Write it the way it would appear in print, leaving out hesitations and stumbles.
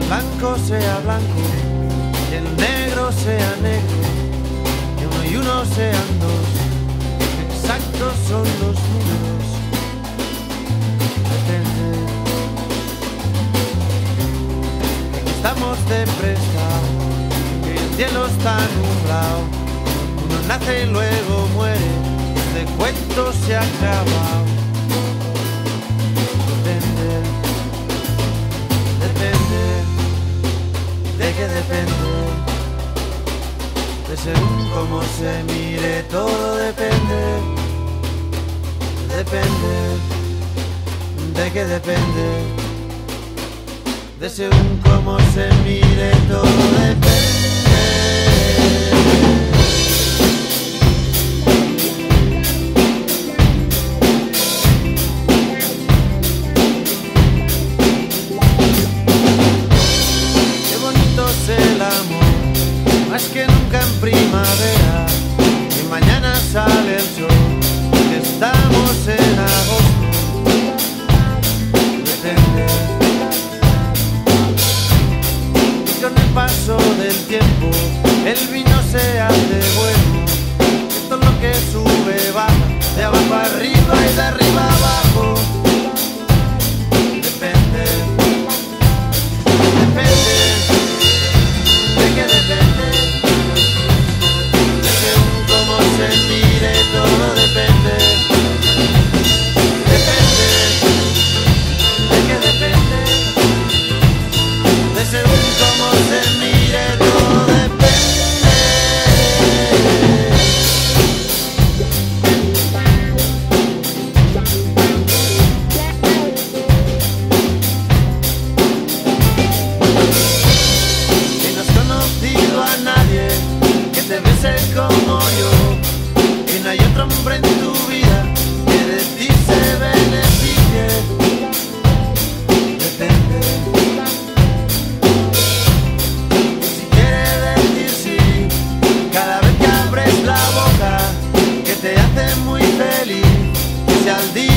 blanco sea blanco, que el negro sea negro, que uno y uno sean dos, exactos son los números. Depende de que estamos depresa, que el cielo está nublado, uno nace y luego muere, este cuento se ha acabado. ¿De qué depende? De según cómo se mire, todo depende. Depende. ¿De qué depende? De según cómo se mire, todo depende. El amor, más que nunca en primavera, y mañana sale el sol, que estamos en agosto. Depende. Y con el paso del tiempo, el vino se hace bueno. Esto es lo que sube, baja, de abajo arriba y de arriba abajo. Depende. Depende. Se mire, todo depende. Depende. ¿De qué depende? De según cómo se mire, todo depende. Si no has conocido a nadie que te bese como yo, no hay otro hombre en tu vida que de ti se beneficie. Depende. Si quiere decir sí, cada vez que abres la boca, que te hace muy feliz, que sea el día